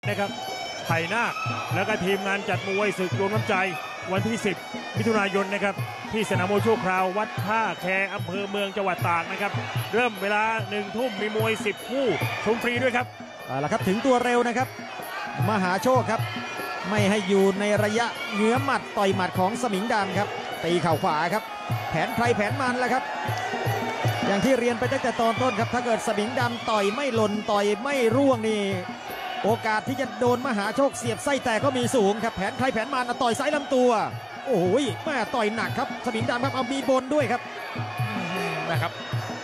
นะครับไผ่นาคแล้วก็ทีมงานจัดมวยศึกรวมน้ำใจวันที่ 10 มิถุนายนนะครับที่สนามมวยชั่วคราววัดท่าแคอำเภอเมืองจังหวัดตากนะครับเริ่มเวลา 1 ทุ่มมีมวย 10 คู่ชมฟรีด้วยครับเอาละครับถึงตัวเร็วนะครับมหาโชคครับไม่ให้อยู่ในระยะเงื้อหมัดต่อยหมัดของสมิงดำครับตีเข่าขวาครับแผนใครแผนมันแหละครับอย่างที่เรียนไปตั้งแต่ตอนต้นครับถ้าเกิดสมิงดำต่อยไม่หล่นต่อยไม่ร่วงนี่โอกาสที่จะโดนมหาโชคเสียบไส้แตกก็มีสูงครับแผนใครแผนมันต่อยซ้ายลำตัวโอ้โหแม่ต่อยหนักครับสมิงดำครับเอามีบนด้วยครับนะครับ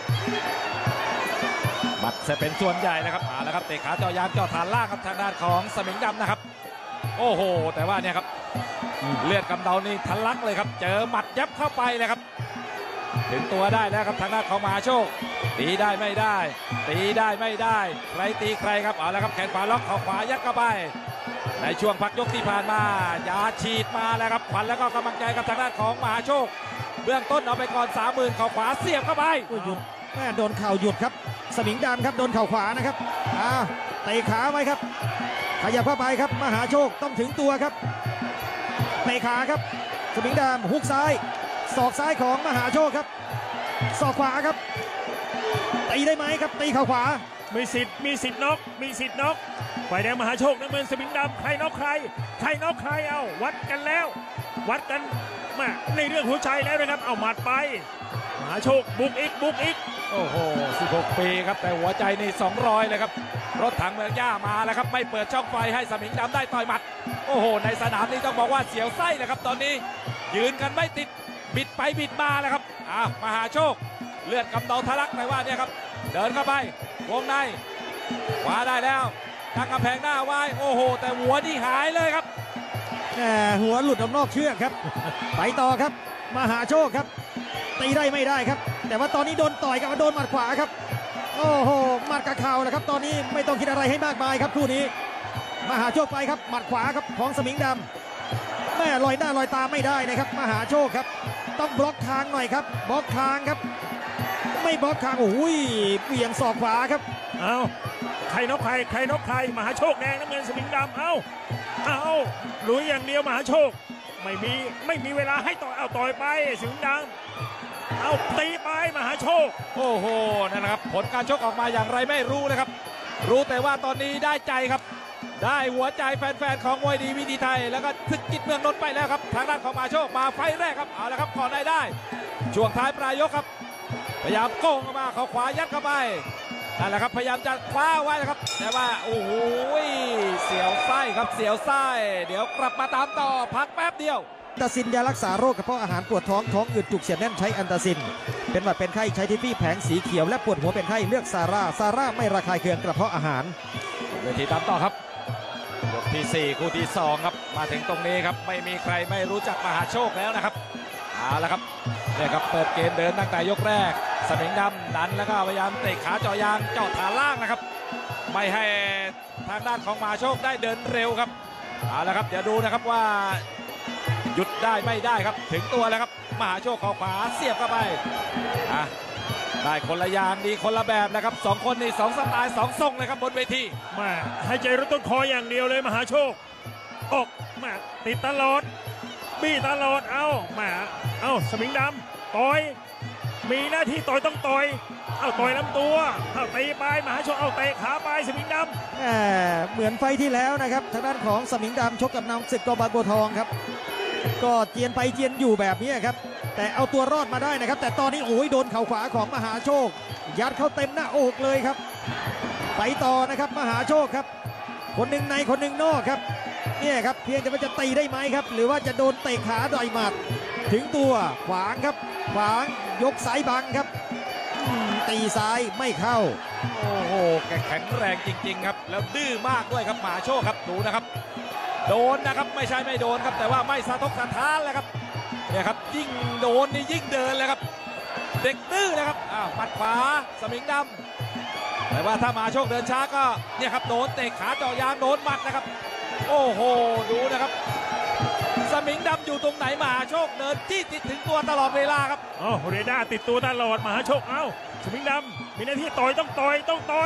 บัดจะเป็นส่วนใหญ่นะครับมาแล้วครับเตะขาเจาะยางเจาะฐานล่างครับทางด้านของสมิงดำนะครับโอ้โหแต่ว่าเนี่ยครับเลือดกำเดานี่ทะลักเลยครับเจอหมัดยับเข้าไปเลยครับถึงตัวได้แล้วครับทางด้านของมหาโชคตีได้ไม่ได้ตีได้ไม่ได้ใครตีใครครับเอาละครับแขนขวาล็อกเข่าขวายัดเข้าไปในช่วงพักยกที่ผ่านมายาฉีดมาแล้วครับขวัญแล้วก็กำลังใจกับทางด้านของมหาโชคเบื้องต้นเอาไปก่อน 30,000เข่าขวาเสียบเข้าไปหยุดแม่โดนเข่าหยุดครับสมิงดำครับโดนเข่าขวานะครับเตะขาไว้ครับขยับเข้าไปครับมหาโชคต้องถึงตัวครับเตะขาครับสมิงดำฮุกซ้ายศอกซ้ายของมหาโชคครับศอกขวาครับตีได้ไหมครับตีเข่าขวามีสิทธิ์น็อกมีสิทธิ์น็อกฝ่ายแดงมหาโชคน้ำเงินสมิงดำใครน็อกใครน็อกใครเอาวัดกันแล้ววัดกันมาในเรื่องหัวใจแล้วนะครับเอาหมัดไปมหาโชคบุกอีกโอ้โห16 ปีครับแต่หัวใจนี่200เลยครับรถถังเมืองย่ามาแล้วครับไม่เปิดช่องไฟให้สมิงดำได้ต่อยหมัดโอ้โหในสนามนี้ต้องบอกว่าเสียวไส้เลยครับตอนนี้ยืนกันไม่ติดบิดไปบิดมาแล้วครับมหาโชคเลือดกำเดาทะลักแต่ว่าเนี่ยครับเดินเข้าไปวงในขวาได้แล้วตั้งกำแพงหน้าไว้โอ้โหแต่หัวนี่หายเลยครับหัวหลุดออกนอกเชือกครับไปต่อครับมหาโชคครับตีได้ไม่ได้ครับแต่ว่าตอนนี้โดนต่อยกับโดนหมัดขวาครับโอ้โหหมัดกับเข่าแหละครับตอนนี้ไม่ต้องคิดอะไรให้มากมายครับคู่นี้มหาโชคไปครับหมัดขวาครับของสมิงดำแม่ลอยหน้าลอยตาไม่ได้นะครับมหาโชคครับต้องบล็อกทางหน่อยครับบล็อกทางครับไม่บล็อกทางโอ้ยเบี่ยงศอกขวาครับเอาใครน็อกใครมหาโชคแดงน้ำเงินสมิงดำเอาลุยอย่างเดียวมหาโชคไม่มีเวลาให้ต่อยเอาต่อยไปสมิงดำเอาตีไปมหาโชคโอ้โหนั่นแหละครับผลการชกออกมาอย่างไรไม่รู้นะครับรู้แต่ว่าตอนนี้ได้ใจครับได้หัวใจแฟนๆของมวยดีวิธีไทยแล้วก็ศึกจิตเมืองนนท์ไปแล้วครับทางด้านของมหาโชคมาไฟแรกครับเอาละครับก่อนได้ช่วงท้ายปลายยกครับพยายามโก้งเข้ามาเขาขวายัดเข้าไปนั่นแหละครับพยายามจะคว้าไว้นะครับแต่ว่าโอ้โหเสียวไส้ครับเสียวไส้เดี๋ยวกลับมาตามต่อพักแป๊บเดียวอันตาซินยารักษาโรคกระเพาะอาหารปวดท้องอืดจุกเสียดแน่นใช้อันตาซินเป็นหวัดเป็นไข้ใช้ทิฟฟี่แผงสีเขียวและปวดหัวเป็นไข้เลือกซาร่าไม่ระคายเคืองกระเพาะอาหารเวทีตามต่อครับยกที่4คู่ที่2ครับมาถึงตรงนี้ครับไม่มีใครไม่รู้จักมหาโชคแล้วนะครับเอาละครับเนี่ยครับเปิดเกมเดินตั้งแต่ยกแรกสมิงดำดันแล้วก็พยายามเตะขาเจาะยางเจาะฐานล่างนะครับไม่ให้ทางด้านของมหาโชคได้เดินเร็วครับเอาละครับเดี๋ยวดูนะครับว่าหยุดได้ไม่ได้ครับถึงตัวแล้วครับมหาโชคขวาเสียบเข้าไปได้คนละอย่างดีคนละแบบนะครับ2คนนี่2สไตล์2ทรงเลยครับบนเวทีมาหายใจรถต้นคออย่างเดียวเลยมหาโชคออกมาติดตลอดบี้ตลอดเอาสมิงดำต่อยมีหน้าที่ต่อยต้องต่อยเอาต่อยลำตัวเอาตีไปมหาโชคเอาเตะขาไปสมิงดำเหมือนไฟที่แล้วนะครับทางด้านของสมิงดำชกกับนำศึกกบางบัวทองครับก็เจียนไปเจียนอยู่แบบนี้ครับแต่เอาตัวรอดมาได้นะครับแต่ตอนนี้โอ้ยโดนเข่าขวาของมหาโชคยัดเข้าเต็มหน้าอกเลยครับไปต่อนะครับมหาโชคครับคนหนึ่งในคนหนึ่งนอกครับเนี่ยครับเพียงแต่ว่าจะตีได้ไหมครับหรือว่าจะโดนเตะขาต่อยหมัดถึงตัวขวางครับขวางยกสายบังครับตีซ้ายไม่เข้าโอ้โหแข็งแรงจริงๆครับแล้วดื้อมากด้วยครับมหาโชคครับดูนะครับโดนนะครับไม่ใช่ไม่โดนครับแต่ว่าไม่สะทกสะท้านเลยครับเนี่ยครับยิ่งโดนนี่ยิ่งเดินเลยครับเด็กดื้อนะครับปัดขวาสมิงดำแต่ว่าถ้ามหาโชคเดินช้าก็เนี่ยครับโดนเตะขาเจาะยางโดนหมัดนะครับโอ้โหดูนะครับสมิงดำอยู่ตรงไหนมหาโชคเดินจี้ติดถึงตัวตลอดเวลาครับเรดาร์ติดตัวตลอดมหาโชคสมิงดำมีหน้าที่ต่อยต้องต่อย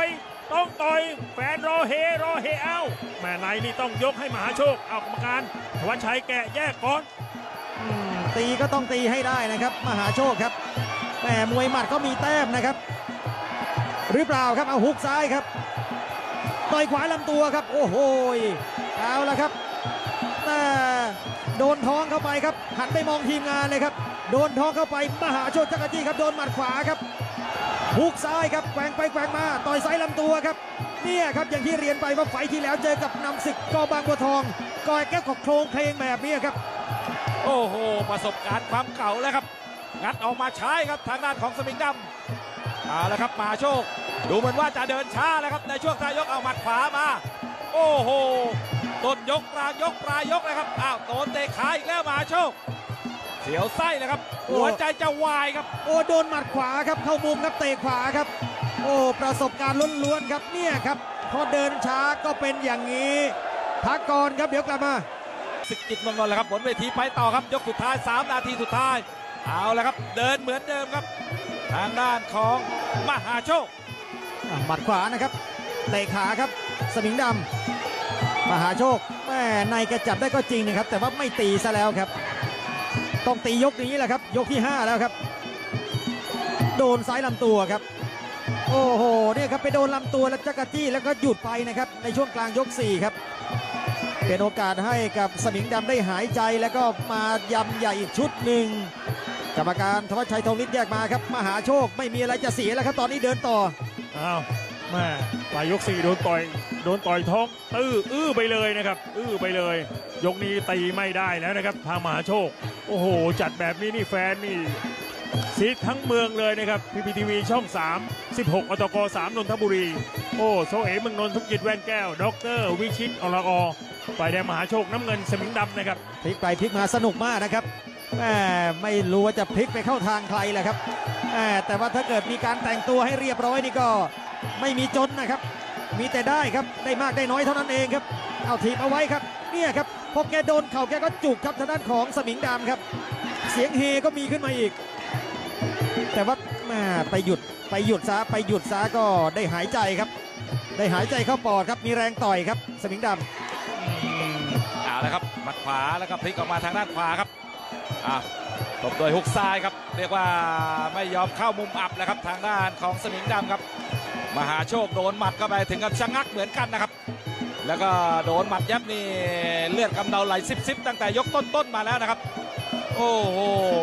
ต้องต่อยแฟนรอเฮเอ้าแม่ในนี่ต้องยกให้มหาโชคเอากรรมการธวัชชัยแกะแยกก่อนตีก็ต้องตีให้ได้นะครับมหาโชคครับแหมมวยหมัดก็มีแต้มนะครับหรือเปล่าครับเอาฮุกซ้ายครับต่อยขวาลำตัวครับโอ้โหเอาละครับแต่โดนท้องเข้าไปครับหันไปมองทีมงานเลยครับโดนท้องเข้าไปมหาโชคจักรจี้ครับโดนหมัดขวาครับฮุกซ้ายครับแกว่งไปแกว่งมาต่อยซ้ายลำตัวครับเนี่ยครับอย่างที่เรียนไปว่าไฟที่แล้วเจอกับนำศึกกบางบัวทองก้อยแก้วกับโครงเพลงแบบนี้ครับโอ้โหประสบการณ์ความเก่าแล้วครับงัดออกมาใช้ครับทางด้านของสมิงดำเอาละครับมหาโชคดูเหมือนว่าจะเดินช้าแล้วครับในช่วงท้ายยกเอาหมัดขวามาโอ้โหต้นยกกลางยกปลายยกเลยครับอ้าวโดนเตะขาอีกแล้วมหาโชคเสียวไส้เลยครับหัวใจจะวายครับโอ้โดนหมัดขวาครับเข้ามุมครับเตะขวาครับโอ้ประสบการณ์ล้วนๆครับเนี่ยครับพอเดินช้าก็เป็นอย่างนี้พักก่อนครับเดี๋ยวกลับมาศึกจิตเมืองนนท์แล้วครับบนเวทีไปต่อครับยกสุดท้าย3 นาทีสุดท้ายเอาละครับเดินเหมือนเดิมครับทางด้านของมหาโชคหมัดขวานะครับเตะขาครับสมิงดำมหาโชคแม่ในกระจับได้ก็จริงนะครับแต่ว่าไม่ตีซะแล้วครับต้องตียกนี้แหละครับยกที่5แล้วครับโดนซ้ายลำตัวครับโอ้โหเนี่ยครับไปโดนลำตัวแล้วจักรจี้แล้วก็หยุดไปนะครับในช่วงกลางยก4ครับเป็นโอกาสให้กับสมิงดำได้หายใจแล้วก็มายำใหญ่อีกชุดหนึ่งกรรมการธวัชชัยทองฤทธิ์แยกมาครับมหาโชคไม่มีอะไรจะเสียแล้วครับตอนนี้เดินต่ออ้าวแม่ปลายยก4โดนต่อยท้องอื้อไปเลยนะครับไปเลยยกนี้ตีไม่ได้แล้วนะครับทางมหาโชคโอ้โหจัดแบบนี้นี่แฟนนี่ซีดทั้งเมืองเลยนะครับPPTV ช่อง3 16อตก3นนทบุรีโอ้โซเอเมืองนนท์ธุรกิจแว่นแก้วดรวิชิตอรอฝ่ายแดงมหาโชคน้ำเงินสมิงดำนะครับพลิกไปพลิกมาสนุกมากนะครับไม่รู้ว่าจะพลิกไปเข้าทางใครแหละครับแต่ว่าถ้าเกิดมีการแต่งตัวให้เรียบร้อยนี่ก็ไม่มีจนนะครับมีแต่ได้ครับได้มากได้น้อยเท่านั้นเองครับเอาทีมเอาไว้ครับเนี่ยครับพอแกโดนเข่าแกก็จุกครับทางด้านของสมิงดำครับเสียงเฮก็มีขึ้นมาอีกแต่ว่าไปหยุดซะก็ได้หายใจครับได้หายใจเข้าปอดครับมีแรงต่อยครับสมิงดำเอาละครับหมัดขวาแล้วก็พลิกออกมาทางด้านขวาครับตบโดยฮุกซ้ายครับเรียกว่าไม่ยอมเข้ามุมอับแล้วครับทางด้านของสมิงดำครับมหาโชคโดนหมัดเข้าไปถึงกับชะงักเหมือนกันนะครับแล้วก็โดนหมัดยับนี่เลือดกำเดาไหลซิบตั้งแต่ยกต้นมาแล้วนะครับโอ้โห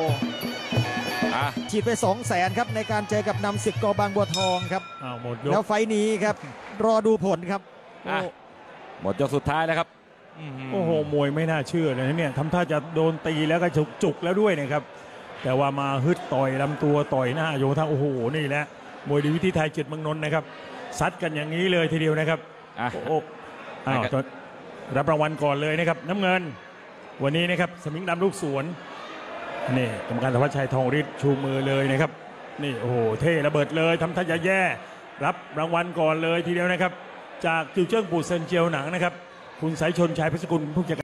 ฉีดไป200,000ครับในการเจอกับนำศึกกบางบัวทองครับแล้วไฟนี้ครับรอดูผลครับหมดยกสุดท้ายแล้วครับโอ้โหมวยไม่น่าเชื่อเลยเนี่ยทำท่าจะโดนตีแล้วก็จุกแล้วด้วยนะครับแต่ว่ามาฮึดต่อยลำตัวต่อยหน้าโยธาโอ้โหนี่แหละมวยดีวิธีไทยจิตเมืองนนท์นะครับซัดกันอย่างนี้เลยทีเดียวนะครับรับรางวัลก่อนเลยนะครับน้ำเงินวันนี้นะครับสมิงดำลูกสวนนี่กรรมการธวัชชัยทองฤทธิ์ชูมือเลยนะครับนี่โอ้โหเท่ระเบิดเลยทำท่าจะแย่รับรางวัลก่อนเลยทีเดียวนะครับจากจิวเจิ้งปูเซินเจียวหนังนะครับคุณสายชนชัยพิสกุลผู้จัด